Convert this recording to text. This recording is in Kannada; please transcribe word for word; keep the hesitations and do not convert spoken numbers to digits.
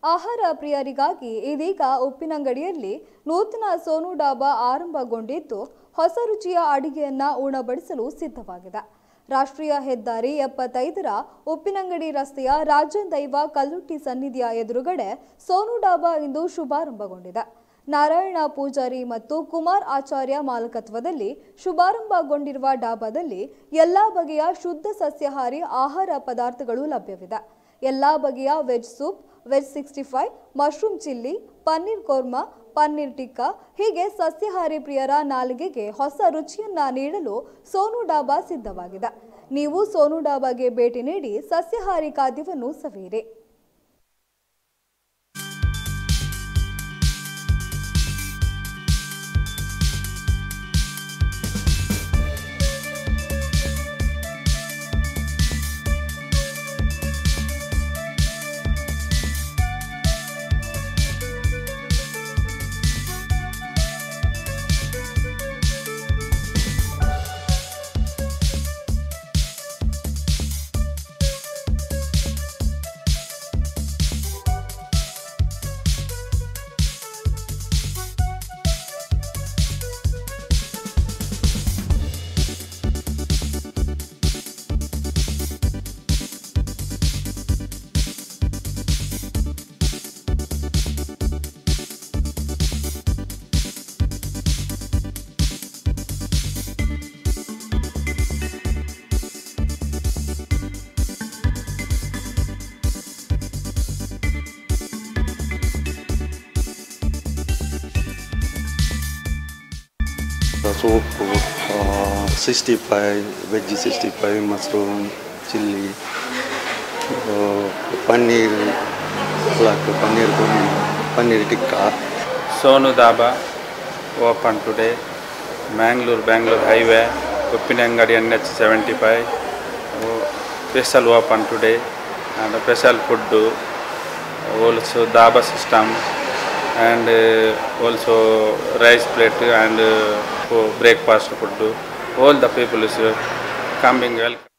ಆಹಾರ ಪ್ರಿಯರಿಗಾಗಿ ಇದೀಗ ಉಪ್ಪಿನಂಗಡಿಯಲ್ಲಿ ನೂತನ ಸೋನು ಡಾಬಾ ಆರಂಭಗೊಂಡಿದ್ದು ಹೊಸ ರುಚಿಯ ಅಡಿಗೆಯನ್ನ ಉಣಬಡಿಸಲು ಸಿದ್ಧವಾಗಿದೆ. ರಾಷ್ಟ್ರೀಯ ಹೆದ್ದಾರಿ ಎಪ್ಪತ್ತೈದರ ಉಪ್ಪಿನಂಗಡಿ ರಸ್ತೆಯ ರಾಜದೈವ ಕಲ್ಲುಟ್ಟಿ ಸನ್ನಿಧಿಯ ಎದುರುಗಡೆ ಸೋನು ಡಾಬಾ ಇಂದು ಶುಭಾರಂಭಗೊಂಡಿದೆ. ನಾರಾಯಣ ಪೂಜಾರಿ ಮತ್ತು ಕುಮಾರ್ ಆಚಾರ್ಯ ಮಾಲಕತ್ವದಲ್ಲಿ ಶುಭಾರಂಭಗೊಂಡಿರುವ ಡಾಬಾದಲ್ಲಿ ಎಲ್ಲಾ ಬಗೆಯ ಶುದ್ಧ ಸಸ್ಯಾಹಾರಿ ಆಹಾರ ಪದಾರ್ಥಗಳು ಲಭ್ಯವಿದೆ. ಎಲ್ಲಾ ಬಗೆಯ veg soup, veg sixty five, mushroom chilli, paneer korma, paneer tikka ಹೀಗೆ ಸಸ್ಯಾಹಾರಿ ಪ್ರಿಯರ ನಾಲಿಗೆಗೆ ಹೊಸ ರುಚಿಯನ್ನ ನೀಡಲು ಸೋನು ಡಾಬಾ ಸಿದ್ಧವಾಗಿದೆ. ನೀವು ಸೋನು ಡಾಬಾಗೆ ಭೇಟಿ ನೀಡಿ ಸಸ್ಯಾಹಾರಿ ಖಾದ್ಯವನ್ನು ಸವಿಯಿರಿ. Soup, uh, sixty-five, veggie sixty-five, mushroom, chili, uh, paneer, like paneer gumi, paneer tikka. Sonu Daba open today, Mangalore, Bangalore Highway, Uppinangadi N H seventy-five. Uh, special open today, and special food, also Daba system, and uh, also rice plate and uh, breakfast food. All the people is uh, coming well.